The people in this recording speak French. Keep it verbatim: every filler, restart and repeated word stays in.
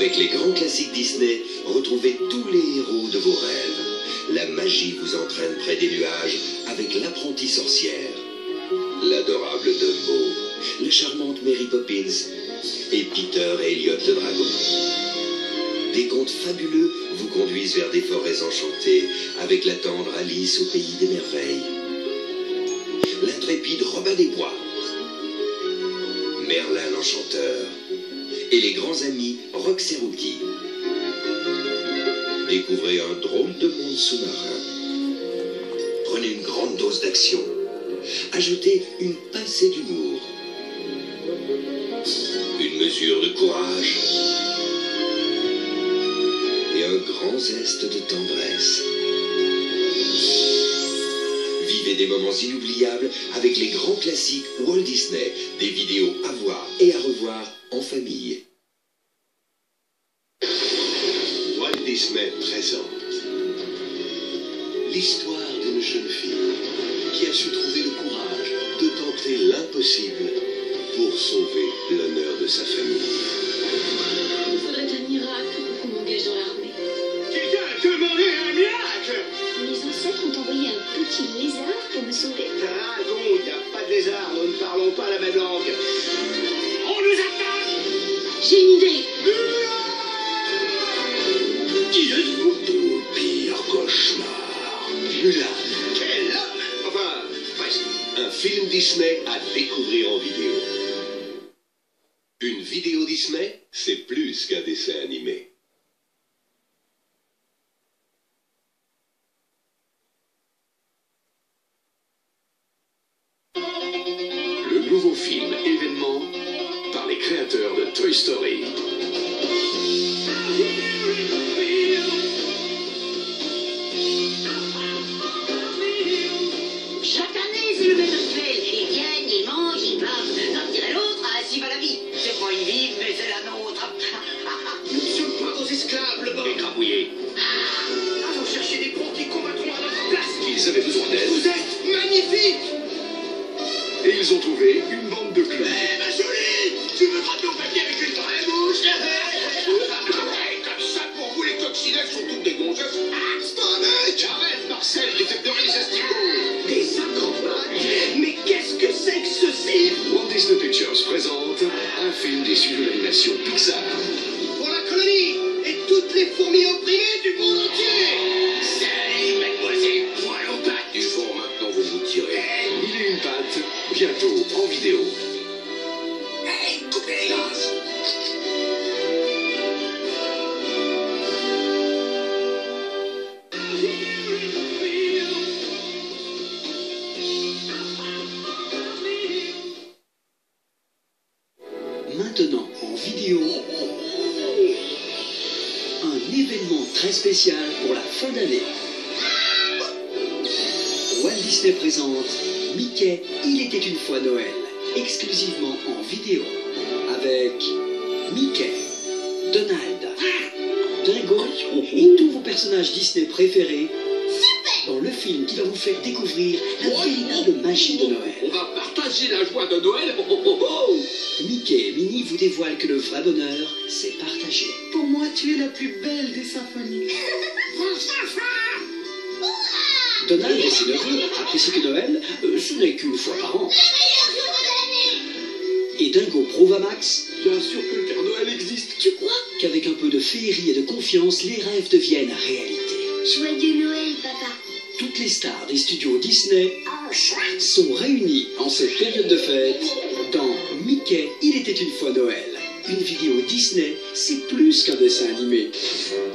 Avec les grands classiques Disney, retrouvez tous les héros de vos rêves. La magie vous entraîne près des nuages avec l'apprentie sorcière, l'adorable Dumbo, la charmante Mary Poppins et Peter et Elliot le dragon. Des contes fabuleux vous conduisent vers des forêts enchantées avec la tendre Alice au pays des merveilles, l'intrépide Robin des Bois, Merlin l'Enchanteur et les grands amis Rox et Rookie. Découvrez un drôle de monde sous-marin. Prenez une grande dose d'action. Ajoutez une pincée d'humour. Une mesure de courage. Et un grand zeste de tendresse. Vivez des moments inoubliables avec les grands classiques Walt Disney. Des vidéos à voir et à revoir en famille. Walt Disney présente l'histoire d'une jeune fille qui a su trouver le courage de tenter l'impossible pour sauver l'honneur de sa famille. Il faudrait un miracle pour qu'on m'engage dans l'armée. Quelqu'un a demandé un miracle. Mes ancêtres ont envoyé un petit lézard pour me sauver. Dragon, il n'y a pas de lézard, nous ne parlons pas la même langue. On nous attaque. J'ai une idée. Qui êtes-vous? Ton pire cauchemar. Mulan. Quel homme! Enfin, presque. Un film Disney à découvrir en vidéo. Une vidéo Disney, c'est plus qu'un dessin animé. Le nouveau film événement par les créateurs de Toy Story. Chaque année, c'est le même rituel. Ils viennent, ils mangent, ils bavent. D'un tir à l'autre, ainsi va la vie. C'est pas une vie, mais c'est la nôtre. Nous ne sommes pas vos esclaves, le bon. Écrabouillés. Allons chercher des bons qui combattront à notre place. Ils avaient besoin d'aide Vous êtes magnifiques. et ils ont trouvé une bande de clowns. Eh ma jolie, tu veux frapper au papier avec une vraie bouche? Et comme ça, pour vous, les coccinelles sont toutes des gonzesses. Ah, c'est pas un mec. Arrête, Marcel, il fait pleurer les asticots. Des acrobates. Mais qu'est-ce que c'est que ceci? Walt Disney Pictures présente un film des studios d'animation Pixar. Pour la colonie et toutes les fourmis opprimées du monde entier. Salut, mademoiselle, poil aux pattes du fond, maintenant vous vous tirez. Mille et une pattes, bientôt en vidéo. Hey, coupez les gaz. Maintenant en vidéo, un événement très spécial pour la fin d'année. Walt Disney présente Mickey, il était une fois Noël, exclusivement en vidéo, avec Mickey, Donald, Dingo et tous vos personnages Disney préférés dans le film qui va vous faire découvrir la véritable magie de Noël. On va partager la joie de Noël. Oh, oh, oh, oh. Mickey et Minnie vous dévoilent que le vrai bonheur, c'est partager. Pour moi, tu es la plus belle des symphonies. Donald et ses neveux apprécient que Noël, euh, ce n'est qu'une fois par an. Et Dingo prouve à Max Bien sûr que le Père Noël existe. Tu crois? qu'avec un peu de féerie et de confiance, les rêves deviennent réalité. Joyeux Noël, papa. Toutes les stars des studios Disney sont réunies en cette période de fête dans Mickey, il était une fois Noël. Une vidéo Disney, c'est plus qu'un dessin animé.